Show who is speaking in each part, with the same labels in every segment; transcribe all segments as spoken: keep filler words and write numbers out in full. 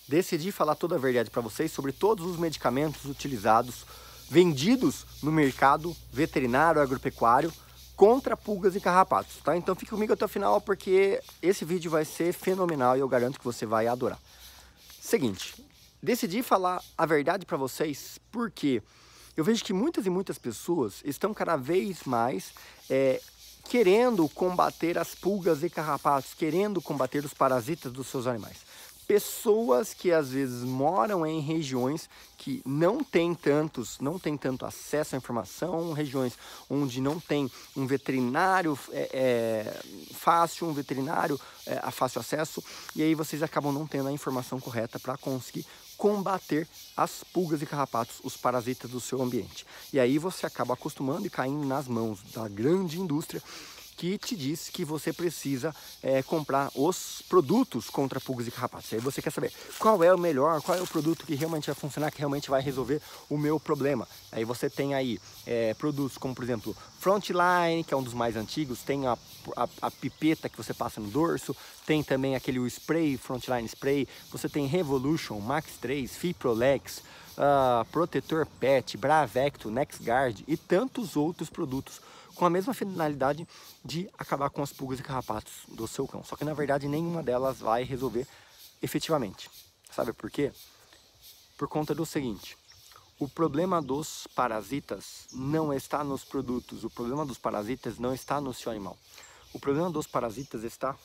Speaker 1: Decidi falar toda a verdade para vocês sobre todos os medicamentos utilizados, vendidos no mercado veterinário agropecuário contra pulgas e carrapatos, tá? Então fique comigo até o final porque esse vídeo vai ser fenomenal e eu garanto que você vai adorar. Seguinte, decidi falar a verdade para vocês porque eu vejo que muitas e muitas pessoas estão cada vez mais é, querendo combater as pulgas e carrapatos, querendo combater os parasitas dos seus animais. Pessoas que às vezes moram em regiões que não tem tantos, não tem tanto acesso à informação, regiões onde não tem um veterinário é, é, fácil, um veterinário é, a fácil acesso, e aí vocês acabam não tendo a informação correta para conseguir combater as pulgas e carrapatos, os parasitas do seu ambiente. E aí você acaba acostumando e caindo nas mãos da grande indústria que te diz que você precisa é, comprar os produtos contra pulgas e carrapatos. Aí você quer saber qual é o melhor, qual é o produto que realmente vai funcionar, que realmente vai resolver o meu problema. Aí você tem aí é, produtos como, por exemplo, Frontline, que é um dos mais antigos, tem a, a, a pipeta que você passa no dorso, tem também aquele o spray, Frontline Spray, você tem Revolution, Max três, Fiprolex, uh, Protetor Pet, Bravecto, NexGuard e tantos outros produtos com a mesma finalidade de acabar com as pulgas e carrapatos do seu cão. Só que na verdade nenhuma delas vai resolver efetivamente. Sabe por quê? Por conta do seguinte: o problema dos parasitas não está nos produtos, o problema dos parasitas não está no seu animal. O problema dos parasitas está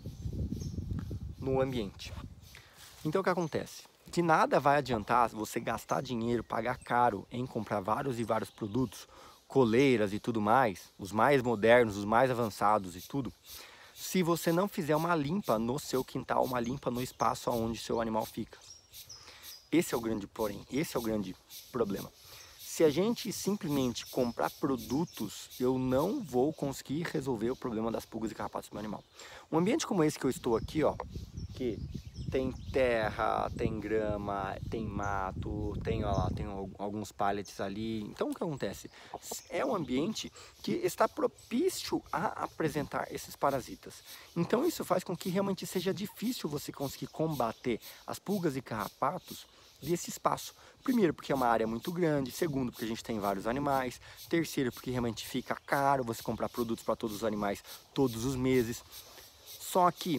Speaker 1: no ambiente. Então o que acontece? De nada vai adiantar você gastar dinheiro, pagar caro em comprar vários e vários produtos, coleiras e tudo mais, os mais modernos, os mais avançados e tudo, se você não fizer uma limpa no seu quintal, uma limpa no espaço onde seu animal fica. Esse é o grande porém, esse é o grande problema. Se a gente simplesmente comprar produtos, eu não vou conseguir resolver o problema das pulgas e carrapatos do meu animal. Um ambiente como esse que eu estou aqui, ó, que tem terra, tem grama, tem mato, tem, ó lá, tem alguns pallets ali. Então o que acontece? É um ambiente que está propício a apresentar esses parasitas. Então isso faz com que realmente seja difícil você conseguir combater as pulgas e carrapatos desse espaço. Primeiro, porque é uma área muito grande. Segundo, porque a gente tem vários animais. Terceiro, porque realmente fica caro você comprar produtos para todos os animais todos os meses. Só que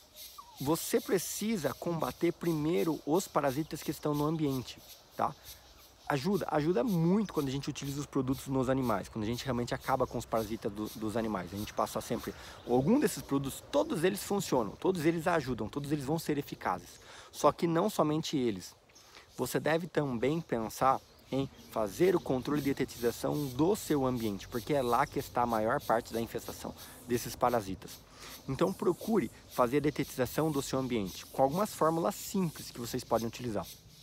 Speaker 1: você precisa combater primeiro os parasitas que estão no ambiente, tá? Ajuda, ajuda muito quando a gente utiliza os produtos nos animais, quando a gente realmente acaba com os parasitas do, dos animais. A gente passa sempre, algum desses produtos, todos eles funcionam, todos eles ajudam, todos eles vão ser eficazes. Só que não somente eles. Você deve também pensar em fazer o controle de detetização do seu ambiente, porque é lá que está a maior parte da infestação desses parasitas. Então procure fazer a detetização do seu ambiente com algumas fórmulas simples que vocês podem utilizar.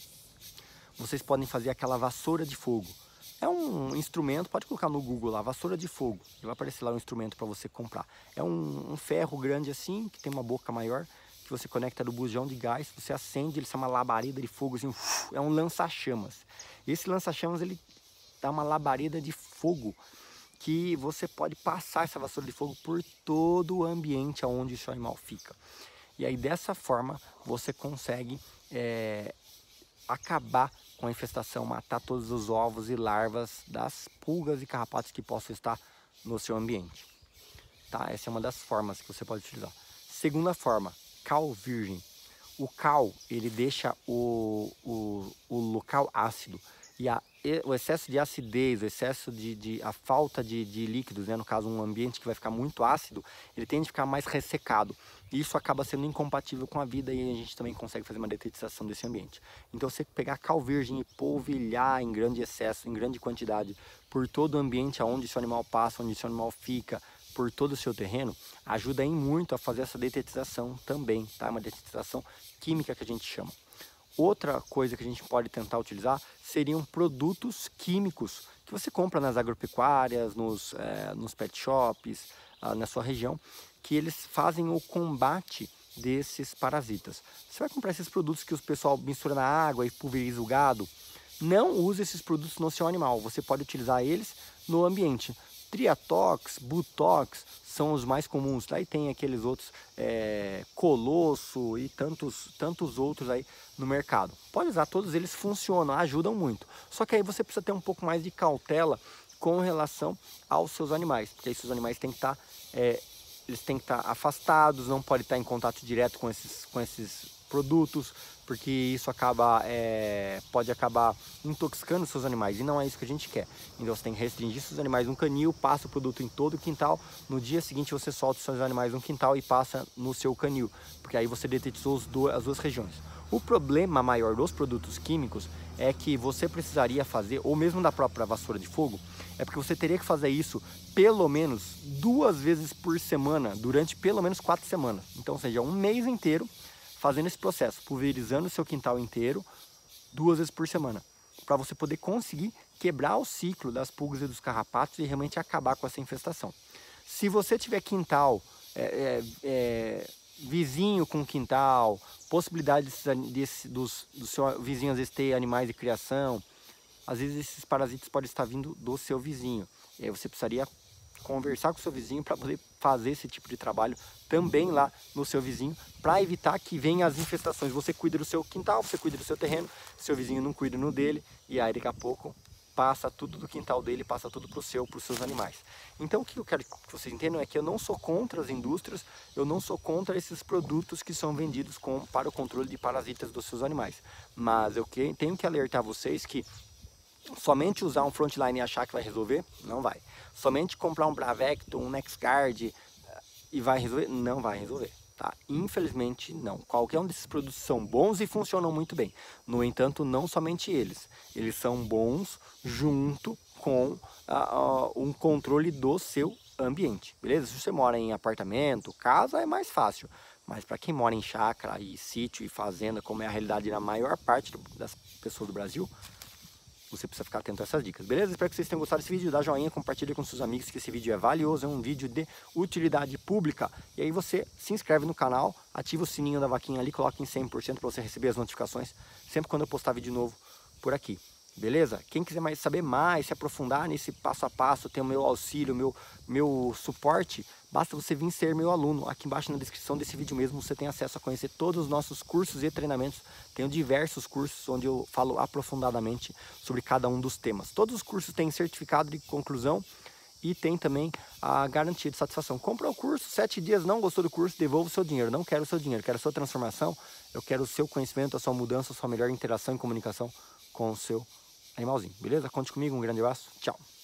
Speaker 1: Vocês podem fazer aquela vassoura de fogo. É um instrumento, pode colocar no Google lá, vassoura de fogo. Vai aparecer lá um instrumento para você comprar. É um, um ferro grande assim, que tem uma boca maior, que você conecta no bujão de gás, você acende, ele sai uma labareda de fogo assim, é um lança-chamas. Esse lança-chamas ele dá uma labareda de fogo que você pode passar essa vassoura de fogo por todo o ambiente onde o seu animal fica. E aí dessa forma você consegue é, acabar com a infestação, matar todos os ovos e larvas das pulgas e carrapatos que possam estar no seu ambiente. Tá? Essa é uma das formas que você pode utilizar. Segunda forma, cal virgem. O cal, ele deixa o, o, o local ácido e a, o excesso de acidez, o excesso de, de a falta de, de líquidos, né? No caso um ambiente que vai ficar muito ácido, ele tende a ficar mais ressecado. E isso acaba sendo incompatível com a vida e a gente também consegue fazer uma detetização desse ambiente. Então você pegar cal virgem e polvilhar em grande excesso, em grande quantidade, por todo o ambiente onde seu animal passa, onde seu animal fica, por todo o seu terreno, ajuda em muito a fazer essa detetização também, tá? Uma detetização química que a gente chama. Outra coisa que a gente pode tentar utilizar seriam produtos químicos que você compra nas agropecuárias, nos, é, nos pet shops, ah, na sua região, que eles fazem o combate desses parasitas. Você vai comprar esses produtos que o pessoal mistura na água e pulveriza o gado. Não use esses produtos no seu animal, você pode utilizar eles no ambiente. Triatox, Butox são os mais comuns. Daí tem aqueles outros, é, Colosso e tantos, tantos outros aí no mercado. Pode usar, todos eles funcionam, ajudam muito. Só que aí você precisa ter um pouco mais de cautela com relação aos seus animais, porque aí seus animais têm que estar, é, eles têm que estar afastados, não pode estar em contato direto com esses, com esses produtos, porque isso acaba, é, pode acabar intoxicando seus animais, e não é isso que a gente quer. Então você tem que restringir seus animais num canil, passa o produto em todo o quintal, no dia seguinte você solta os seus animais no quintal e passa no seu canil, porque aí você detetizou as duas, as duas regiões. O problema maior dos produtos químicos é que você precisaria fazer, ou mesmo da própria vassoura de fogo, é porque você teria que fazer isso pelo menos duas vezes por semana, durante pelo menos quatro semanas. Então, ou seja, um mês inteiro fazendo esse processo, pulverizando o seu quintal inteiro duas vezes por semana, para você poder conseguir quebrar o ciclo das pulgas e dos carrapatos e realmente acabar com essa infestação. Se você tiver quintal, é, é, é, vizinho com quintal, possibilidade desse, desse, dos, do seu vizinho às vezes ter animais de criação, às vezes esses parasitas podem estar vindo do seu vizinho. E aí você precisaria conversar com o seu vizinho para poder fazer esse tipo de trabalho também lá no seu vizinho, para evitar que venham as infestações. Você cuida do seu quintal, você cuida do seu terreno, seu vizinho não cuida no dele, e aí daqui a pouco passa tudo do quintal dele, passa tudo para o seu, para os seus animais. Então o que eu quero que vocês entendam é que eu não sou contra as indústrias, eu não sou contra esses produtos que são vendidos com, para o controle de parasitas dos seus animais. Mas eu que, tenho que alertar vocês que somente usar um Frontline e achar que vai resolver, não vai. Somente comprar um Bravecto, um NexGard e vai resolver, não vai resolver, tá? Infelizmente não. Qualquer um desses produtos são bons e funcionam muito bem. No entanto, não somente eles. Eles são bons junto com uh, uh, um controle do seu ambiente, beleza? Se você mora em apartamento, casa, é mais fácil. Mas para quem mora em chácara e sítio e fazenda, como é a realidade da maior parte das pessoas do Brasil, você precisa ficar atento a essas dicas, beleza? Espero que vocês tenham gostado desse vídeo, dá joinha, compartilha com seus amigos, que esse vídeo é valioso, é um vídeo de utilidade pública. E aí você se inscreve no canal, ativa o sininho da vaquinha ali, coloca em cem por cento para você receber as notificações sempre quando eu postar vídeo novo por aqui. Beleza? Quem quiser mais saber mais, se aprofundar nesse passo a passo, ter o meu auxílio, meu, meu suporte, basta você vir ser meu aluno. Aqui embaixo na descrição desse vídeo mesmo você tem acesso a conhecer todos os nossos cursos e treinamentos. Tenho diversos cursos onde eu falo aprofundadamente sobre cada um dos temas. Todos os cursos têm certificado de conclusão e tem também a garantia de satisfação. Compra o curso, sete dias, não gostou do curso, devolva o seu dinheiro. Não quero o seu dinheiro, quero a sua transformação, eu quero o seu conhecimento, a sua mudança, a sua melhor interação e comunicação com o seu animalzinho, beleza? Conte comigo, um grande abraço, tchau!